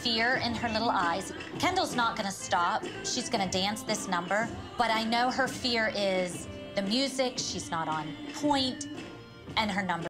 fear in her little eyes. Kendall's not gonna stop. She's gonna dance this number, but I know her fear is the music, she's not on point, and her number.